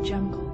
Jungle.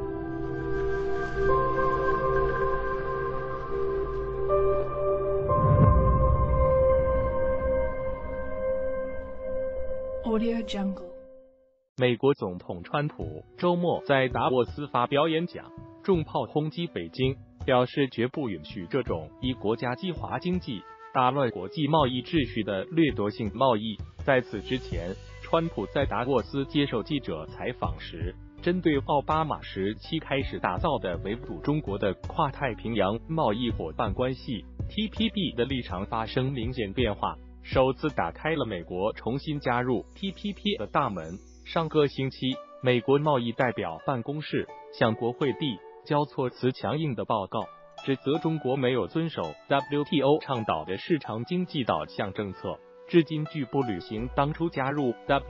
Audio Jungle. 美国总统川普周末在达沃斯发表演讲，重炮轰击北京，表示绝不允许这种以国家计划经济打乱国际贸易秩序的掠夺性贸易。在此之前，川普在达沃斯接受记者采访时，针对奥巴马时期开始打造的围堵中国的跨太平洋贸易伙伴关系 TPP 的立场发生明显变化，首次打开了美国重新加入 TPP 的大门。上个星期，美国贸易代表办公室向国会递交措辞强硬的报告，指责中国没有遵守 WTO 倡导的市场经济导向政策，至今拒不履行当初加入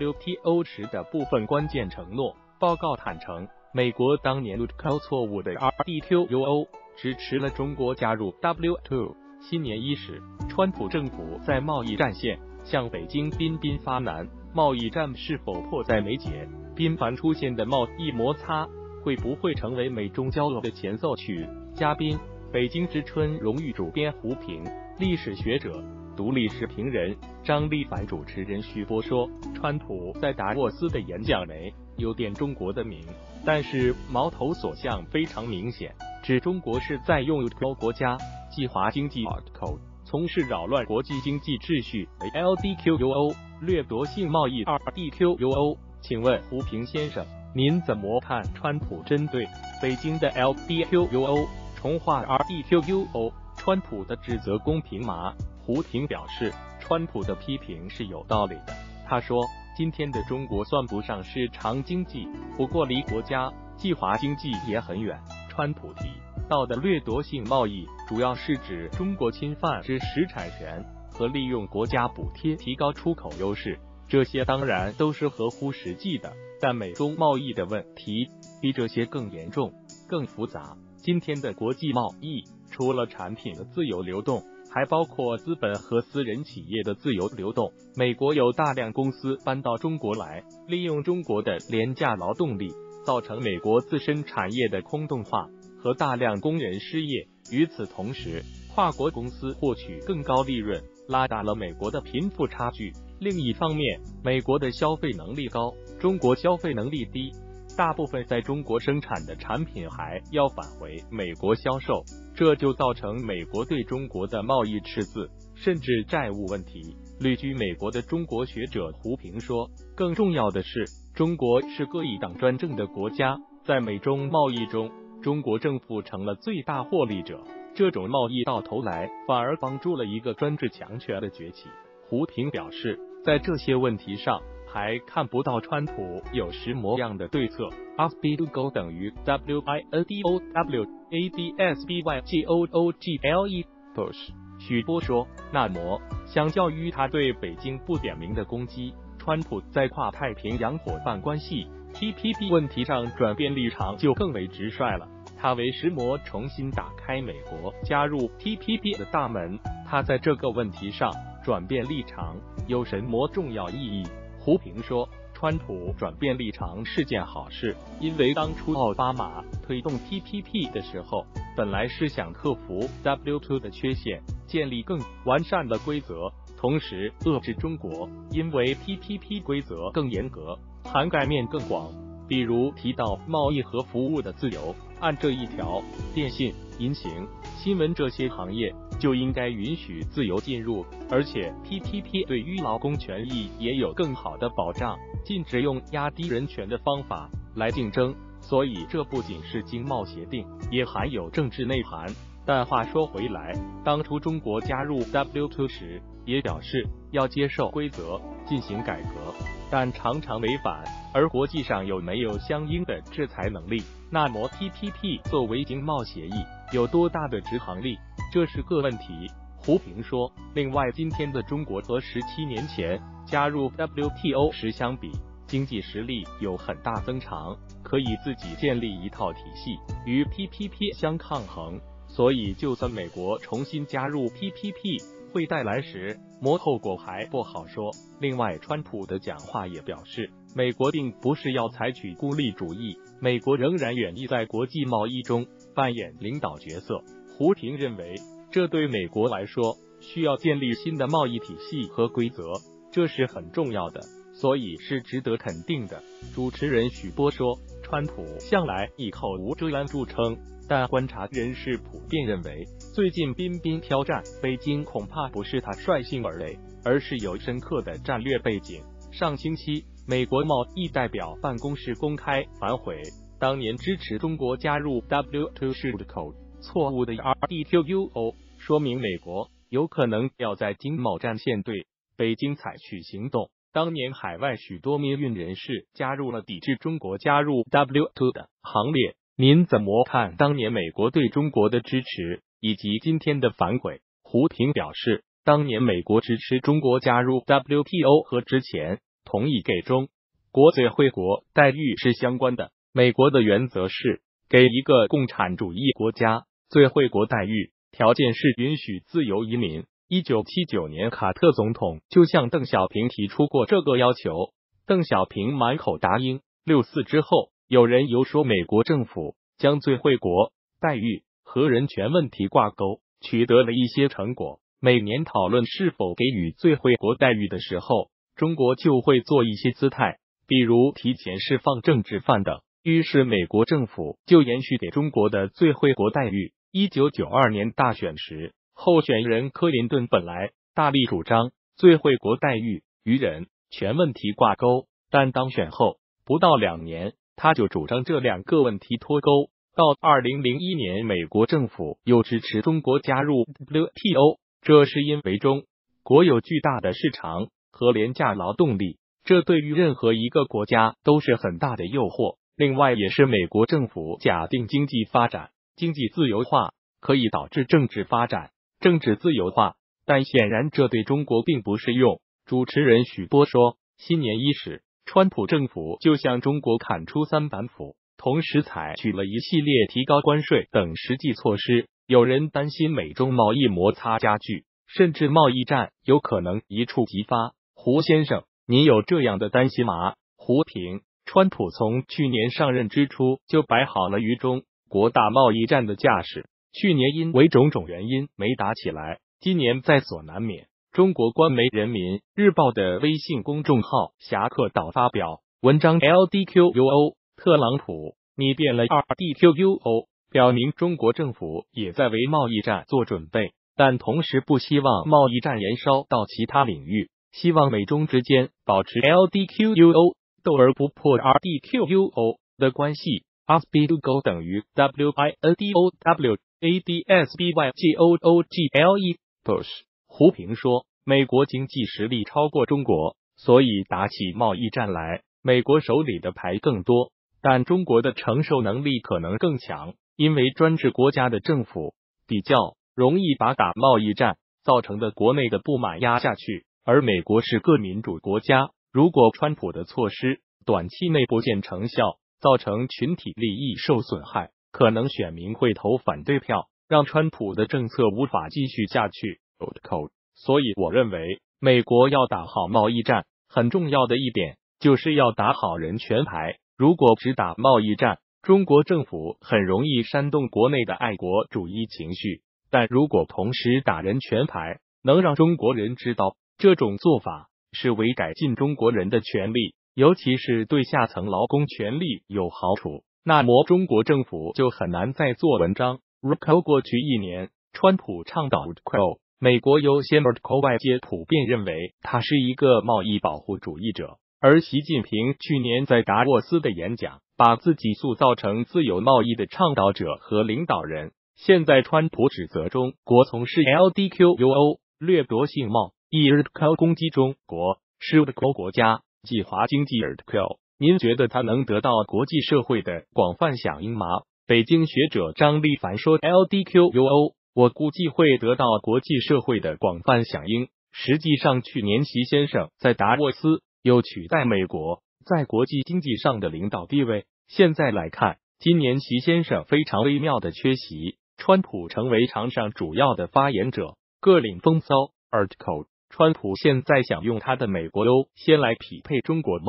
WTO 时的部分关键承诺。报告坦诚，美国当年靠错误的 RDQUO 支持了中国加入 WTO。新年伊始，川普政府在贸易战线向北京频频发难，贸易战是否迫在眉睫？频繁出现的贸易摩擦会不会成为美中交恶的前奏曲？嘉宾：北京之春荣誉主编胡平，历史学者、独立时评人张立凡。主持人徐波说，川普在达沃斯的演讲没有点中国的名，但是矛头所向非常明显，指中国是在用国家计划经济 article 从事扰乱国际经济秩序 LDQUO 掠夺性贸易 RDQUO。请问胡平先生，您怎么看川普针对北京的 LDQUO 重划 RDQUO 川普的指责公平吗？胡平表示，川普的批评是有道理的。他说，今天的中国算不上市场经济，不过离国家计划经济也很远。川普提到的掠夺性贸易，主要是指中国侵犯知识产权和利用国家补贴提高出口优势，这些当然都是合乎实际的，但美中贸易的问题比这些更严重、更复杂。今天的国际贸易，除了产品的自由流动，还包括资本和私人企业的自由流动。美国有大量公司搬到中国来，利用中国的廉价劳动力，造成美国自身产业的空洞化和大量工人失业。与此同时，跨国公司获取更高利润，拉大了美国的贫富差距。另一方面，美国的消费能力高，中国消费能力低，大部分在中国生产的产品还要返回美国销售，这就造成美国对中国的贸易赤字，甚至债务问题。旅居美国的中国学者胡平说，更重要的是，中国是个一党专政的国家，在美中贸易中，中国政府成了最大获利者，这种贸易到头来反而帮助了一个专制强权的崛起。胡平表示，在这些问题上还看不到川普有什么样的对策。ASBGO 等于 WINDOW ADSBYGOOGLE。许波说，那么相较于他对北京不点名的攻击，川普在跨太平洋伙伴关系 TPP 问题上转变立场就更为直率了。他为什么重新打开美国加入 TPP 的大门？他在这个问题上转变立场有什么重要意义？胡平说，川普转变立场是件好事，因为当初奥巴马推动 TPP 的时候，本来是想克服 WTO 的缺陷，建立更完善的规则，同时遏制中国，因为 TPP 规则更严格，涵盖面更广。比如提到贸易和服务的自由，按这一条，电信、银行、新闻这些行业就应该允许自由进入，而且 TPP 对于劳工权益也有更好的保障，禁止用压低人权的方法来竞争。所以这不仅是经贸协定，也含有政治内涵。但话说回来，当初中国加入 WTO 时，也表示要接受规则，进行改革，但常常违反，而国际上有没有相应的制裁能力？那么 TPP 作为经贸协议有多大的执行力？这是个问题。胡平说，另外今天的中国和17年前加入 WTO 时相比，经济实力有很大增长，可以自己建立一套体系，与 TPP 相抗衡。所以就算美国重新加入 TPP 会带来什么后果还不好说。另外，川普的讲话也表示， 美国并不是要采取孤立主义，美国仍然愿意在国际贸易中扮演领导角色。胡平认为，这对美国来说需要建立新的贸易体系和规则，这是很重要的，所以是值得肯定的。主持人许波说，川普向来以口无遮拦著称，但观察人士普遍认为，最近彬彬挑战北京恐怕不是他率性而为，而是有深刻的战略背景。上星期，美国贸易代表办公室公开反悔当年支持中国加入 WTO 是错误的 RDQUO， 说明美国有可能要在经贸战线对北京采取行动。当年海外许多民运人士加入了抵制中国加入 WTO 的行列，您怎么看当年美国对中国的支持以及今天的反悔？胡平表示，当年美国支持中国加入 WTO 和之前同意给中国最惠国待遇是相关的。美国的原则是给一个共产主义国家最惠国待遇，条件是允许自由移民。1979年，卡特总统就向邓小平提出过这个要求，邓小平满口答应。64之后，有人又说美国政府将最惠国待遇和人权问题挂钩，取得了一些成果。每年讨论是否给予最惠国待遇的时候，中国就会做一些姿态，比如提前释放政治犯等。于是美国政府就延续给中国的最惠国待遇。1992年大选时，候选人克林顿本来大力主张最惠国待遇与人权问题挂钩，但当选后不到2年，他就主张这2个问题脱钩。到2001年，美国政府又支持中国加入 WTO， 这是因为中国有巨大的市场和廉价劳动力，这对于任何一个国家都是很大的诱惑。另外，也是美国政府假定经济发展、经济自由化可以导致政治发展、政治自由化，但显然这对中国并不适用。主持人许波说，新年伊始，川普政府就向中国砍出3板斧，同时采取了一系列提高关税等实际措施。有人担心美中贸易摩擦加剧，甚至贸易战有可能一触即发。胡先生，您有这样的担心吗？胡平，川普从去年上任之初就摆好了与中国打贸易战的架势，去年因为种种原因没打起来，今年在所难免。中国官媒人民日报的微信公众号侠客岛发表文章 LDQUO 特朗普你变了 RDQUO， 表明中国政府也在为贸易战做准备，但同时不希望贸易战延烧到其他领域，希望美中之间保持 LDQUO 斗而不破 RDQUO 的关系。ASBGO 等于 WINDOW ADSBYGOOGLE。胡平说，美国经济实力超过中国，所以打起贸易战来，美国手里的牌更多，但中国的承受能力可能更强，因为专制国家的政府比较容易把打贸易战造成的国内的不满压下去，而美国是个民主国家，如果川普的措施短期内不见成效，造成群体利益受损害，可能选民会投反对票，让川普的政策无法继续下去。所以我认为，美国要打好贸易战，很重要的一点就是要打好人权牌。如果只打贸易战，中国政府很容易煽动国内的爱国主义情绪，但如果同时打人权牌，能让中国人知道这种做法是为改进中国人的权利，尤其是对下层劳工权利有好处，那么中国政府就很难再做文章。过去1年，川普倡导美国优先，外界普遍认为他是一个贸易保护主义者，而习近平去年在达沃斯的演讲，把自己塑造成自由贸易的倡导者和领导人。现在川普指责中国从事 LDQUO 掠夺性贸易，攻击中国是国家计划经济。您觉得他能得到国际社会的广泛响应吗？北京学者张立凡说 LDQUO我估计会得到国际社会的广泛响应。实际上，去年习先生在达沃斯又取代美国在国际经济上的领导地位。现在来看，今年习先生非常微妙的缺席，川普成为场上主要的发言者，各领风骚。川普现在想用他的美国优先来匹配中国梦，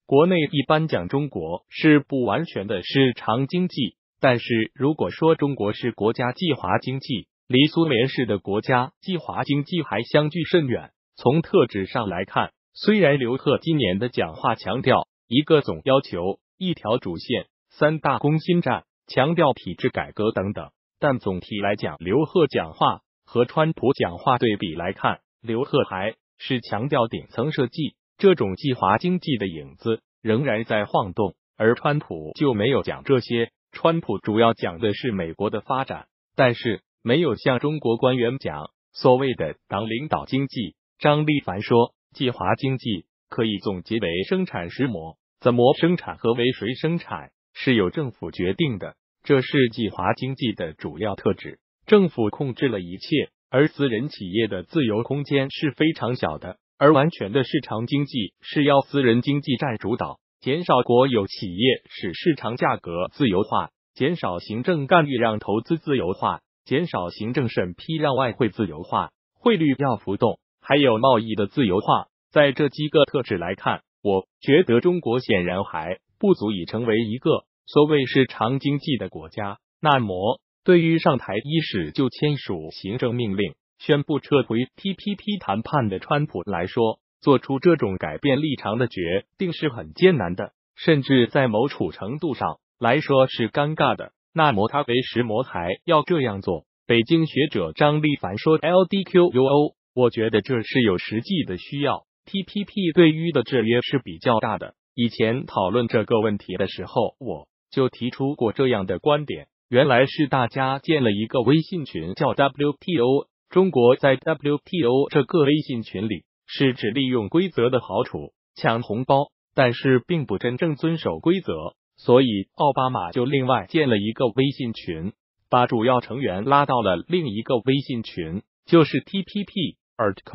国内一般讲中国是不完全的市场经济，但是如果说中国是国家计划经济，离苏联式的国家计划经济还相距甚远。从特质上来看，虽然刘鹤今年的讲话强调一个总要求、一条主线、三大攻心战，强调体制改革等等，但总体来讲，刘鹤讲话和川普讲话对比来看，刘鹤还是强调顶层设计，这种计划经济的影子仍然在晃动，而川普就没有讲这些。川普主要讲的是美国的发展，但是没有像中国官员讲所谓的党领导经济。张立凡说，计划经济可以总结为生产实模，怎么生产和为谁生产是由政府决定的，这是计划经济的主要特质。政府控制了一切，而私人企业的自由空间是非常小的，而完全的市场经济是要私人经济占主导，减少国有企业使市场价格自由化，减少行政干预让投资自由化，减少行政审批让外汇自由化，汇率要浮动，还有贸易的自由化。在这几个特质来看，我觉得中国显然还不足以成为一个所谓市场经济的国家。那么对于上台伊始就签署行政命令宣布撤回 TPP 谈判的川普来说，做出这种改变立场的决定是很艰难的，甚至在某种程度上来说是尴尬的。那么他为什么还要这样做？北京学者张立凡说 LDQUO， 我觉得这是有实际的需要。TPP 对于的制约是比较大的。以前讨论这个问题的时候，我就提出过这样的观点，原来是大家建了一个微信群叫 WTO， 中国在 WTO 这个微信群里是只利用规则的好处抢红包，但是并不真正遵守规则，所以奥巴马就另外建了一个微信群，把主要成员拉到了另一个微信群，就是 TPP